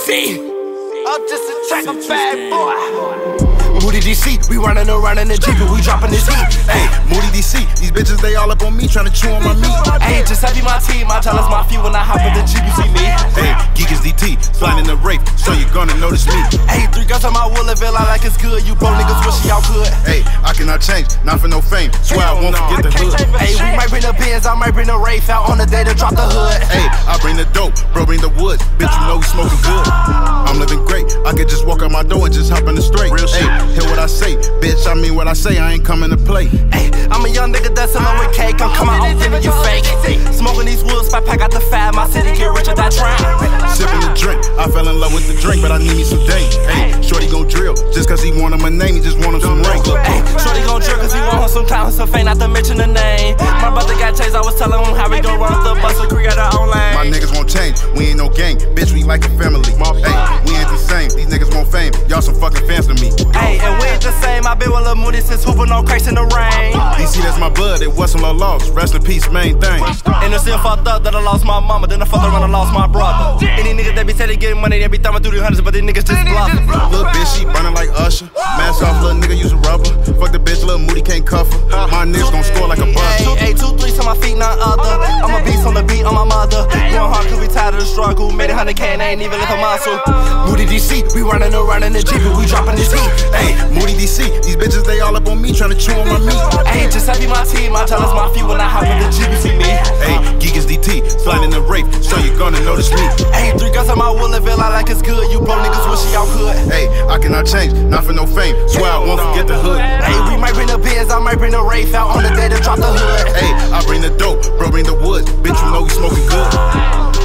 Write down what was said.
DC. I'm just a track, I'm bad boy. Moody DC, we running around in the Jeep and we dropping this heat. Hey, Moody DC, these bitches they all up on me trying to chew on my meat. Hey, Giuseppe my team, I tell us my few when I hop in the Jeep, you see me. Hey, Geek is DT, sliding the rape, so you gonna notice me. Hey, 3 guns on my Wooliville, I like it's good. You bro niggas wish y'all could. Hey, I cannot change, not for no fame. Swear I won't forget the hood. Hey, we might bring the Benz, I might bring the Wraith out on the day to drop the hood. Hey, I bring the dope, bro bring the woods. Bitch, you know we smoking good. I'm living great, I could just walk out my door and just hop in the straight. Hey, hear what I say, bitch, I mean what I say, I ain't coming to play. Hey, I'm a young nigga that's in love with cake, I'm coming on giving you fake. Smoking these woods, I pack out the fab, my city get rich at that train. Sipping the drink, I fell in love with the drink, but I need me some dang. Hey, shorty gon' drill, just cause he want him a name, he just want him some ring. Hey, shorty gon' drill cause he want him some clown, some fame, not to mention the name. My brother got chased, I was telling him how we gon' run up the bus, so we got our own lane. My niggas won't change, we ain't no gang, bitch, we like a family. Hey, we ain't the same, these niggas want fame, y'all some fucking fans to me. Hey, and we ain't the same, I been with Lil Moody since hooping on crates in the rain. DC, that's my blood, it wasn't no loss, rest in peace, main thing. And it's still fucked up that I lost my mama, then I fucked around and lost my brother. Any niggas that be say they getting money, they be thumbing through the hundreds, but these niggas just bluffing. Little bitch, she burning like Usher, mask off, little nigga use a rubber. Fuck the bitch, Lil Moody can't cuff her. My niggas gon' score like a bus. Hey, 2, 3 to my feet, none other. I'm a beast on the beat, on my mother. Going hard cause we tired of the struggle. Made 100K and I ain't even lift a muscle. Moody DC, we running around in the Jeep and we dropping this heat. Hey, Moody DC, these bitches they all up on me trying to chew on my meat. Hey, Giuseppe my team, I tell us my few when I hop in the Jeep, you see me. Hey, Geek is DT, sliding the rape, so you gonna notice me. Hey, 3 guns on my Wooliville, I like it's good. You bro niggas wish y'all could. Hey, I cannot change, not for no fame. Swear I won't forget the hood. Hey, we might bring the Benz, I might bring the Wraith out on the day to drop the hood. Hey, I bring the dope, bro bring the woods. Bitch, you know we smoking good.